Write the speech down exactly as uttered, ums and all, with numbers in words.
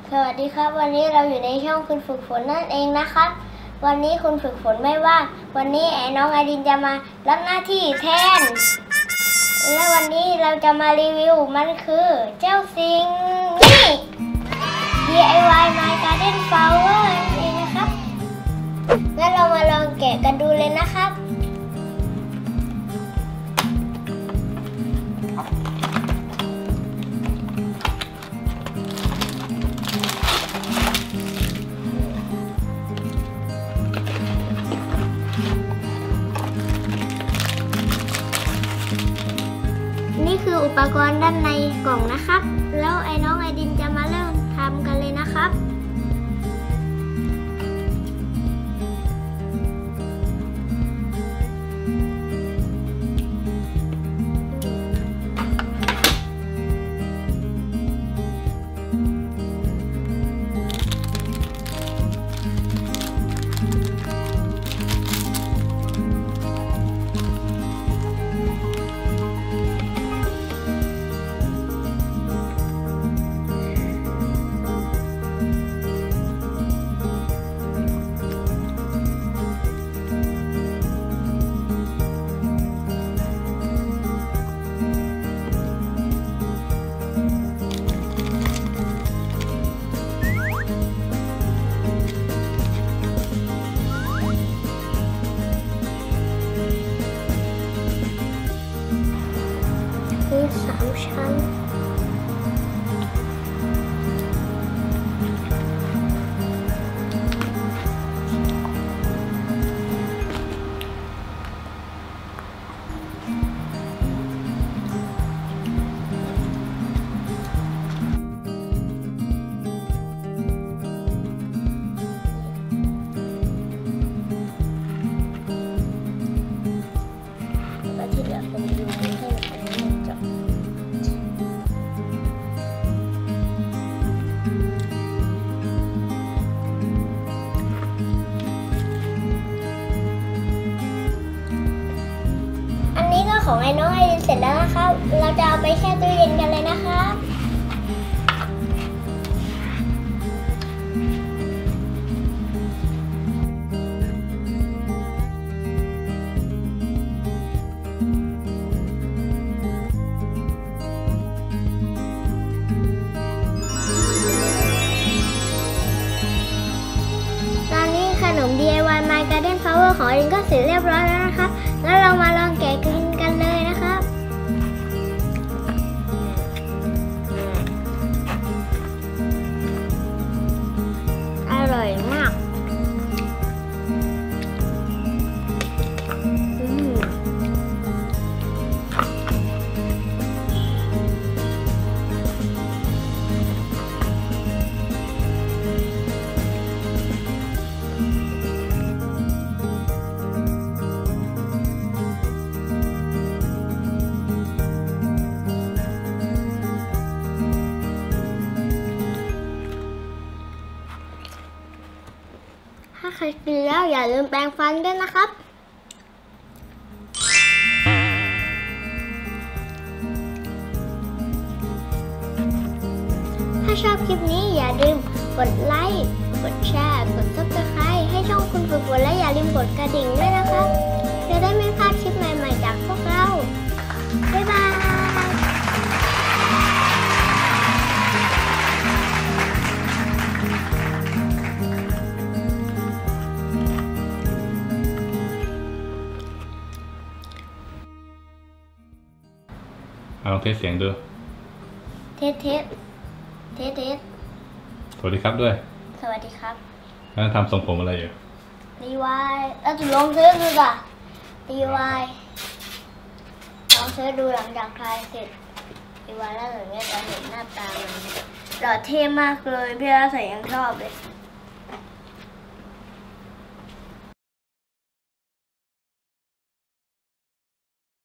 สวัสดีครับวันนี้เราอยู่ในช่องคุณฝึกฝนนั่นเองนะครับวันนี้คุณฝึกฝนไม่ว่างวันนี้แอนน้องไอดินจะมารับหน้าที่แทนและวันนี้เราจะมารีวิวมันคือเจ้าสิ่งนี้ ดี ไอ วาย My Garden Flower นั่นเองนะครับงั้นเรามาลองแกะกันดูเลยนะครับนี่คืออุปกรณ์ด้านในกล่องนะครับแล้วไอ้น้องไอดินจะมาเริ่มทำกันเลยนะครับมีสามชั้นแล้วที่เหลือผมดูให้หน่อยจบอันนี้ก็ของไอ้น้องไอดินเสร็จแล้วนะครับ เราจะเอาไปแช่ตู้เย็นกันเลยนะครับขนม ดี ไอ วาย My Garden Flower ของไอดินก็เสร็จเรียบร้อยแล้วนะครับแล้วเรามาลองแกะกินกันเลยนะครับอร่อยมากอืมถ้าใครกินแล้วอย่าลืมแปรงฟันด้วยนะครับถ้าชอบคลิปนี้อย่าลืมกดไลค์กดแชร์กดซับสไครบ์ให้ช่องคุณฝึกฝนและอย่าลืมกดกระดิ่งด้วยนะครับจะได้ไม่พลาดคลิปใหม่ๆจากพวกเราบ๊ายบายลองเทสเสียงดูเทสเทสเทสเทสสวัสดีครับด้วยสวัสดีครับแล้วทำทรงผมอะไรอยู่ดี วาย แล้วจะลองเทสดูก่ะ ดี วาย ลองเทสดูหลังจากทายเสร็จ ดี วาย แล้วหนูเนี่ยจะเห็นหน้าตามันหล่อเท่มากเลยพี่อาใส่ยังชอบเลย